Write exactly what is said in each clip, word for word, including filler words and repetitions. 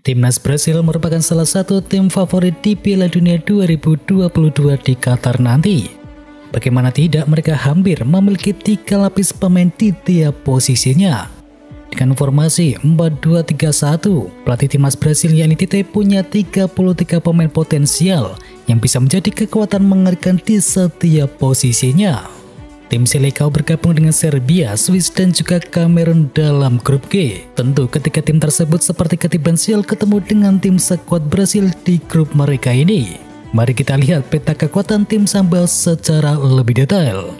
Timnas Brasil merupakan salah satu tim favorit di Piala Dunia dua ribu dua puluh dua di Qatar nanti. Bagaimana tidak, mereka hampir memiliki tiga lapis pemain di tiap posisinya. Dengan formasi empat dua tiga satu, pelatih Timnas Brasil yakni Tite punya tiga puluh tiga pemain potensial yang bisa menjadi kekuatan mengerikan di setiap posisinya. Tim Selecao bergabung dengan Serbia, Swiss dan juga Kamerun dalam grup G. Tentu ketika tim tersebut seperti ketiban sial ketemu dengan tim sekuat Brasil di grup mereka ini. Mari kita lihat peta kekuatan tim Sambal secara lebih detail.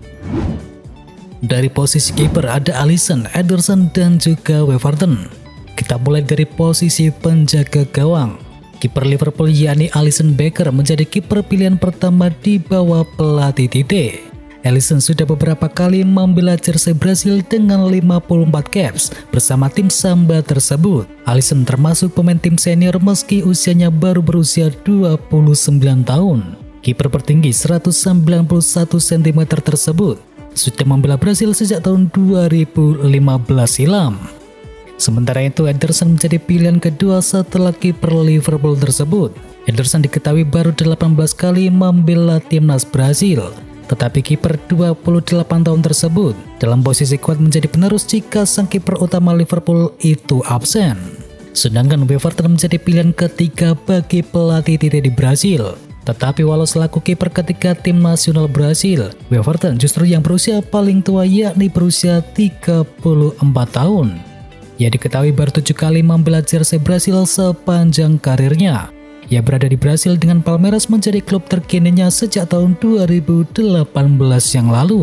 Dari posisi kiper ada Alisson, Ederson dan juga Weverton. Kita mulai dari posisi penjaga gawang. Kiper Liverpool yakni Alisson Becker menjadi kiper pilihan pertama di bawah pelatih Tite. Alisson sudah beberapa kali membela jersey Brasil dengan lima puluh empat caps bersama tim Samba tersebut. Alisson termasuk pemain tim senior meski usianya baru berusia dua puluh sembilan tahun. Kiper bertinggi seratus sembilan puluh satu sentimeter tersebut sudah membela Brasil sejak tahun dua ribu lima belas silam. Sementara itu Ederson menjadi pilihan kedua setelah kiper Liverpool tersebut. Ederson diketahui baru delapan belas kali membela timnas Brasil. Tetapi kiper dua puluh delapan tahun tersebut dalam posisi kuat menjadi penerus jika sang kiper utama Liverpool itu absen. Sedangkan Weverton menjadi pilihan ketiga bagi pelatih Tite di Brasil. Tetapi walau selaku kiper ketiga tim nasional Brasil, Weverton justru yang berusia paling tua yakni berusia tiga puluh empat tahun. Ia diketahui baru tujuh kali membela jersey Brasil sepanjang karirnya. Ia berada di Brasil dengan Palmeiras menjadi klub terkininya sejak tahun dua ribu delapan belas yang lalu.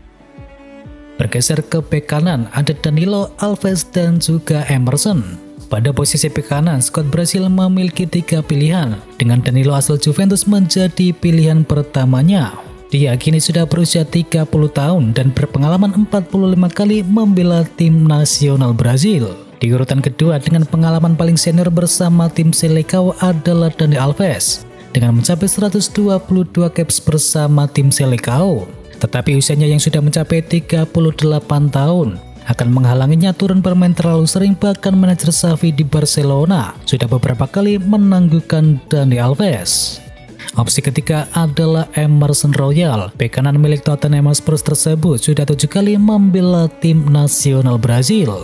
Bergeser ke bek kanan ada Danilo, Alves dan juga Emerson. Pada posisi bek kanan, skuad Brasil memiliki tiga pilihan, dengan Danilo asal Juventus menjadi pilihan pertamanya. Dia kini sudah berusia tiga puluh tahun dan berpengalaman empat puluh lima kali membela tim nasional Brasil. Di urutan kedua dengan pengalaman paling senior bersama tim Selecao adalah Dani Alves dengan mencapai seratus dua puluh dua caps bersama tim Selecao. Tetapi usianya yang sudah mencapai tiga puluh delapan tahun akan menghalanginya turun bermain terlalu sering, bahkan manajer Xavi di Barcelona sudah beberapa kali menangguhkan Dani Alves. Opsi ketiga adalah Emerson Royal. Bek kanan milik Tottenham Hotspur tersebut sudah tujuh kali membela tim nasional Brasil.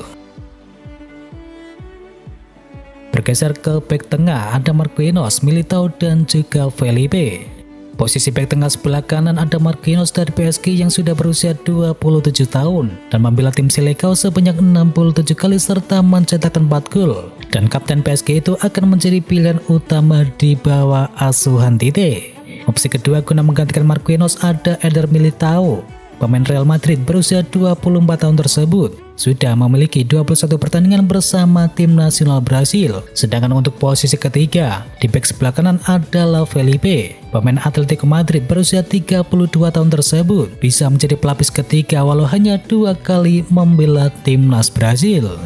Bergeser ke bek tengah ada Marquinhos, Militao dan juga Felipe. Posisi bek tengah sebelah kanan ada Marquinhos dari P S G yang sudah berusia dua puluh tujuh tahun dan membela tim Selecao sebanyak enam puluh tujuh kali serta mencetakkan empat gol. Dan kapten P S G itu akan menjadi pilihan utama di bawah asuhan Tite. Opsi kedua guna menggantikan Marquinhos ada Eder Militao. Pemain Real Madrid berusia dua puluh empat tahun tersebut sudah memiliki dua puluh satu pertandingan bersama tim nasional Brasil. Sedangkan untuk posisi ketiga, di bek sebelah kanan adalah Felipe. Pemain Atletico Madrid berusia tiga puluh dua tahun tersebut bisa menjadi pelapis ketiga walau hanya dua kali membela timnas Brasil.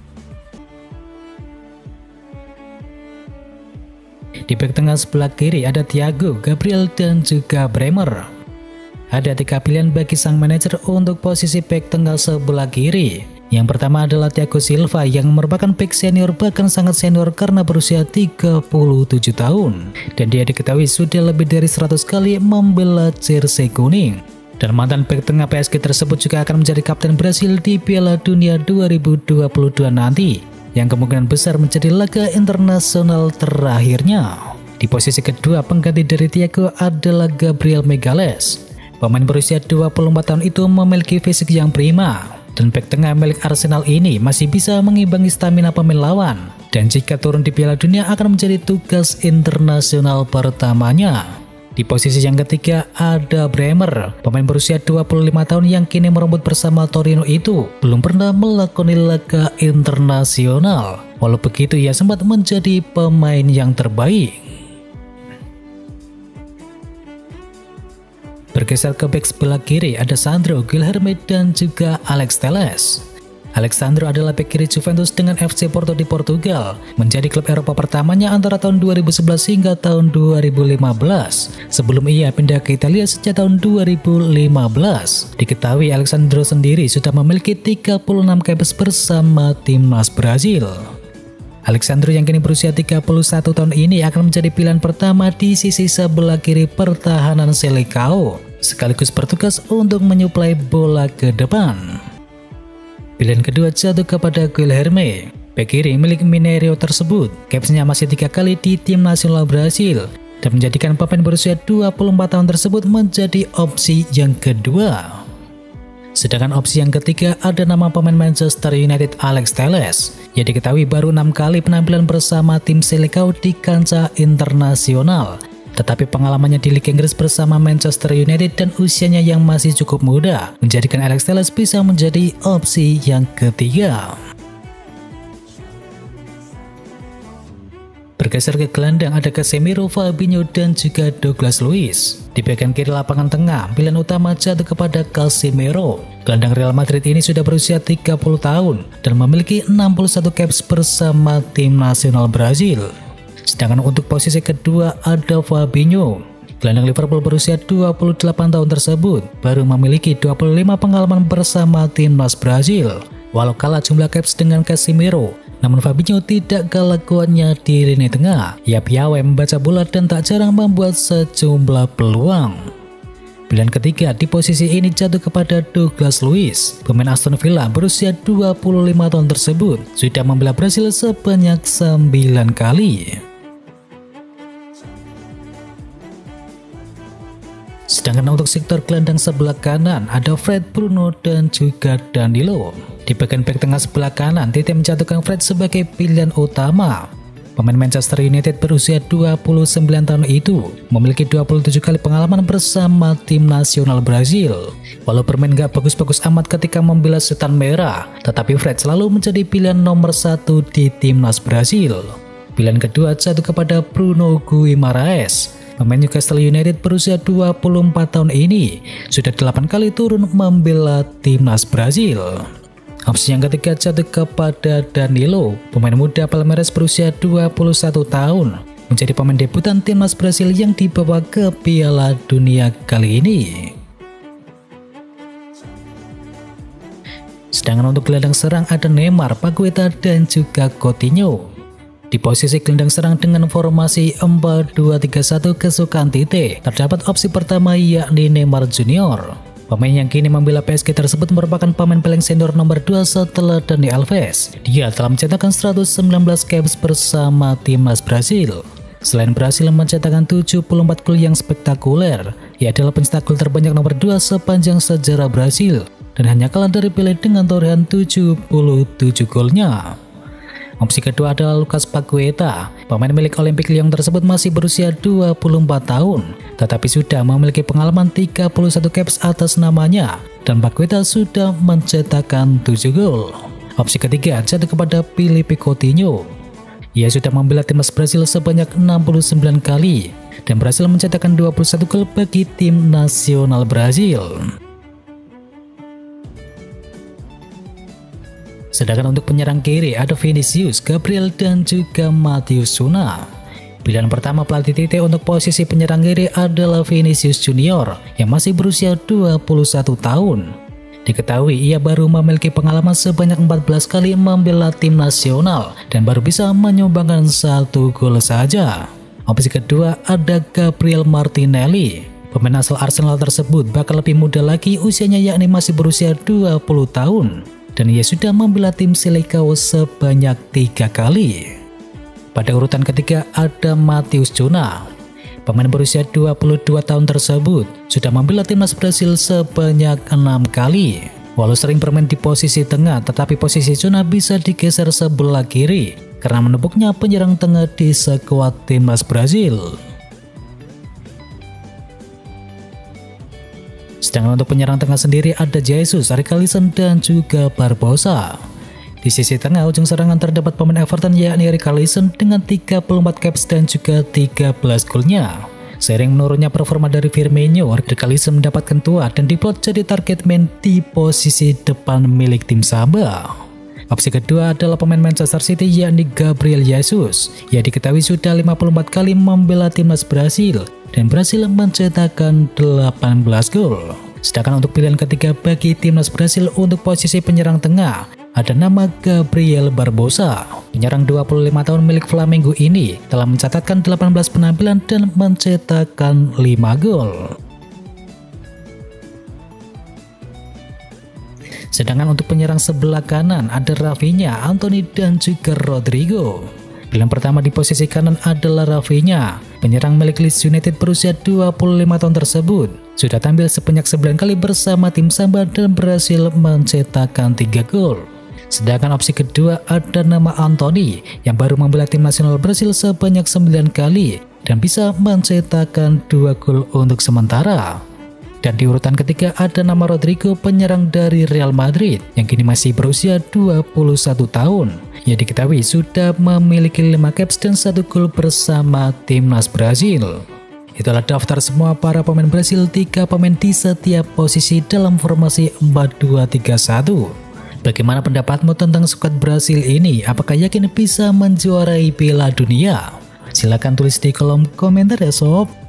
Di bek tengah sebelah kiri ada Thiago, Gabriel dan juga Bremer. Ada tiga pilihan bagi sang manajer untuk posisi bek tengah sebelah kiri. Yang pertama adalah Thiago Silva yang merupakan bek senior, bahkan sangat senior karena berusia tiga puluh tujuh tahun. Dan dia diketahui sudah lebih dari seratus kali membela jersey kuning. Dan mantan bek tengah P S G tersebut juga akan menjadi kapten Brasil di Piala Dunia dua ribu dua puluh dua nanti, yang kemungkinan besar menjadi laga internasional terakhirnya. Di posisi kedua, pengganti dari Thiago adalah Gabriel Magalhaes. Pemain berusia dua puluh empat tahun itu memiliki fisik yang prima, dan bek tengah milik Arsenal ini masih bisa mengimbangi stamina pemain lawan, dan jika turun di Piala Dunia akan menjadi tugas internasional pertamanya. Di posisi yang ketiga ada Bremer. Pemain berusia dua puluh lima tahun yang kini merebut bersama Torino itu belum pernah melakoni laga internasional. Walau begitu ia sempat menjadi pemain yang terbaik. Bergeser ke bek sebelah kiri ada Sandro, Guilherme dan juga Alex Telles. Alex Sandro adalah bek kiri Juventus dengan F C Porto di Portugal, menjadi klub Eropa pertamanya antara tahun dua ribu sebelas hingga tahun dua ribu lima belas. Sebelum ia pindah ke Italia sejak tahun dua ribu lima belas. Diketahui Alex Sandro sendiri sudah memiliki tiga puluh enam caps bersama timnas Brasil. Alexandro yang kini berusia tiga puluh satu tahun ini akan menjadi pilihan pertama di sisi sebelah kiri pertahanan Selecao, sekaligus bertugas untuk menyuplai bola ke depan. Pilihan kedua jatuh kepada Guilherme, bek kiri milik Mineiro tersebut. Capsnya masih tiga kali di tim nasional Brasil dan menjadikan pemain berusia dua puluh empat tahun tersebut menjadi opsi yang kedua. Sedangkan opsi yang ketiga ada nama pemain Manchester United Alex Telles, yang diketahui baru enam kali penampilan bersama tim Selecao di kancah internasional. Tetapi pengalamannya di Liga Inggris bersama Manchester United dan usianya yang masih cukup muda menjadikan Alex Telles bisa menjadi opsi yang ketiga. Bergeser ke gelandang ada Casemiro, Fabinho, dan juga Douglas Luiz. Di bagian kiri lapangan tengah, pilihan utama jatuh kepada Casemiro. Gelandang Real Madrid ini sudah berusia tiga puluh tahun dan memiliki enam puluh satu caps bersama tim nasional Brazil. Sedangkan untuk posisi kedua ada Fabinho. Gelandang Liverpool berusia dua puluh delapan tahun tersebut baru memiliki dua puluh lima pengalaman bersama timnas Brazil. Walau kalah jumlah caps dengan Casemiro, namun Fabinho tidak kalah kuatnya di lini tengah. Ia piawai membaca bola dan tak jarang membuat sejumlah peluang. Pilihan ketiga di posisi ini jatuh kepada Douglas Luiz. Pemain Aston Villa berusia dua puluh lima tahun tersebut sudah membela Brasil sebanyak sembilan kali. Sedangkan untuk sektor gelandang sebelah kanan ada Fred, Bruno, dan juga Danilo. Di bagian bek tengah sebelah kanan, Tite menjatuhkan Fred sebagai pilihan utama. Pemain Manchester United berusia dua puluh sembilan tahun itu memiliki dua puluh tujuh kali pengalaman bersama tim nasional Brazil. Walau bermain gak bagus-bagus amat ketika membela Setan Merah, tetapi Fred selalu menjadi pilihan nomor satu di timnas Brazil. Pilihan kedua jatuh kepada Bruno Guimaraes. Pemain Newcastle United berusia dua puluh empat tahun ini sudah delapan kali turun membela timnas Brazil. Opsi yang ketiga jatuh kepada Danilo. Pemain muda Palmeiras berusia dua puluh satu tahun menjadi pemain debutan timnas Brazil yang dibawa ke Piala Dunia kali ini. Sedangkan untuk gelandang serang ada Neymar, Paqueta, dan juga Coutinho. Di posisi gelandang serang dengan formasi empat dua tiga satu kesukaan Tite, terdapat opsi pertama yakni Neymar Junior. Pemain yang kini membela P S G tersebut merupakan pemain paling senior nomor dua setelah Dani Alves. Dia telah mencetakkan seratus sembilan belas caps bersama timnas Brasil. Selain berhasil mencetakkan tujuh puluh empat gol yang spektakuler, ia adalah pencetak gol terbanyak nomor dua sepanjang sejarah Brasil dan hanya kalah dari Pele dengan torehan tujuh puluh tujuh golnya. Opsi kedua adalah Lucas Paqueta. Pemain milik Olympique Lyon tersebut masih berusia dua puluh empat tahun, tetapi sudah memiliki pengalaman tiga puluh satu caps atas namanya, dan Paqueta sudah mencetakkan tujuh gol. Opsi ketiga jatuh kepada Philippe Coutinho. Ia sudah membela timnas Brasil sebanyak enam puluh sembilan kali, dan berhasil mencetakkan dua puluh satu gol bagi tim nasional Brasil. Sedangkan untuk penyerang kiri ada Vinicius, Gabriel, dan juga Matheus Cunha. Pilihan pertama pelatih Tite untuk posisi penyerang kiri adalah Vinicius Junior yang masih berusia dua puluh satu tahun. Diketahui ia baru memiliki pengalaman sebanyak empat belas kali membela tim nasional dan baru bisa menyumbangkan satu gol saja. Opsi kedua ada Gabriel Martinelli. Pemain asal Arsenal tersebut bakal lebih muda lagi usianya, yakni masih berusia dua puluh tahun. Dan ia sudah membela tim Selecao sebanyak tiga kali. Pada urutan ketiga ada Matheus Cunha. Pemain berusia dua puluh dua tahun tersebut sudah membela timnas Brasil sebanyak enam kali. Walau sering bermain di posisi tengah, tetapi posisi Cunha bisa digeser sebelah kiri karena menumpuknya penyerang tengah di skuad timnas Brasil. Sedangkan untuk penyerang tengah sendiri ada Jesus, Richarlison, dan juga Barbosa. Di sisi tengah ujung serangan terdapat pemain Everton yakni Richarlison dengan tiga puluh empat caps dan juga tiga belas golnya. Seiring menurunnya performa dari Firmino, Richarlison mendapatkan tua dan diplot jadi target man di posisi depan milik tim Sabah. Opsi kedua adalah pemain Manchester City yakni Gabriel Jesus. Ia diketahui sudah lima puluh empat kali membela timnas Brasil dan berhasil mencetakkan delapan belas gol. Sedangkan untuk pilihan ketiga bagi timnas Brasil untuk posisi penyerang tengah ada nama Gabriel Barbosa. Penyerang dua puluh lima tahun milik Flamengo ini telah mencatatkan delapan belas penampilan dan mencetakkan lima gol. Sedangkan untuk penyerang sebelah kanan ada Rafinha, Anthony dan juga Rodrigo. Pilihan pertama di posisi kanan adalah Rafinha. Penyerang milik Leeds United berusia dua puluh lima tahun tersebut sudah tampil sebanyak sembilan kali bersama tim Samba dan berhasil mencetakkan tiga gol. Sedangkan opsi kedua ada nama Anthony yang baru membela tim nasional Brasil sebanyak sembilan kali dan bisa mencetakkan dua gol untuk sementara. Dan di urutan ketiga ada nama Rodrigo, penyerang dari Real Madrid yang kini masih berusia dua puluh satu tahun. Ia diketahui sudah memiliki lima caps dan satu gol bersama timnas Brasil. Itulah daftar semua para pemain Brasil, tiga pemain di setiap posisi dalam formasi empat dua tiga satu. Bagaimana pendapatmu tentang skuad Brasil ini? Apakah yakin bisa menjuarai Piala Dunia? Silahkan tulis di kolom komentar ya sob.